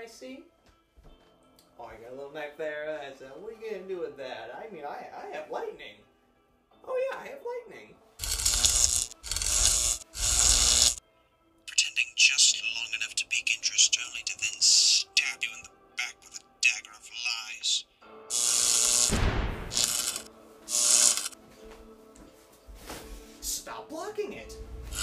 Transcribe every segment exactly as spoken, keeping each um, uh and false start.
I see. Oh, I got a little neck there. That's, uh, what are you gonna do with that? I mean, I, I have lightning. Oh yeah, I have lightning. Pretending just long enough to pique interest, only to then stab you in the back with a dagger of lies. Stop blocking it.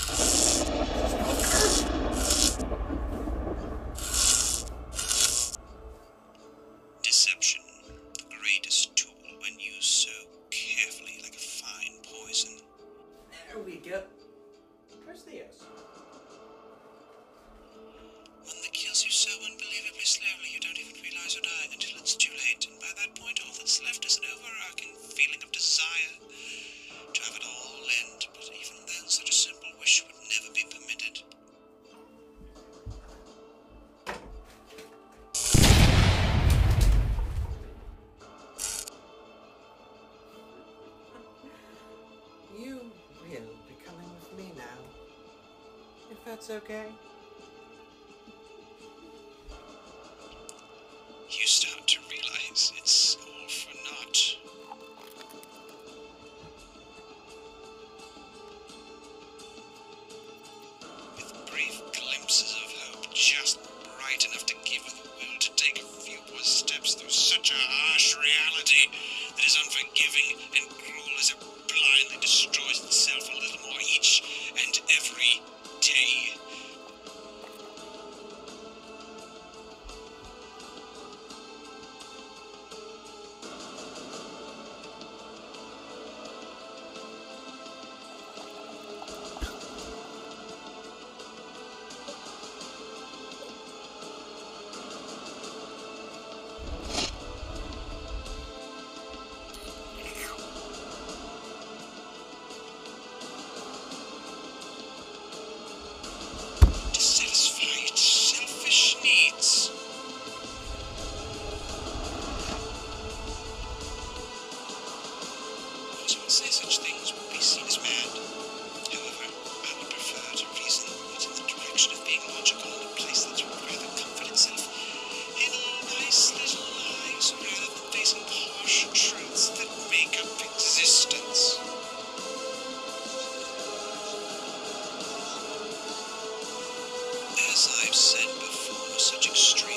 Deception, the greatest tool when used so carefully, like a fine poison. There we go. Where's Theos? One that kills you so unbelievably slowly you don't even realize you're dying until it's too late, and by that point all that's left is an overarching feeling of desire to have it all end, but even then such a simple wish would never be permitted. You will be coming with me now, if that's okay. You start to realize it's all for naught. With brief glimpses of hope, just bright enough to give her the will to take a few more steps through such a harsh reality that is unforgiving and cruel as it blindly destroys itself a little more each and every day. Dissatisfied, selfish needs. Those who would say such things would be seen as mad. However, I would prefer to reason it in the direction of being logical in a place that would rather comfort itself in nice little lies rather than facing harsh truths that make up existence. As I've said before, such extreme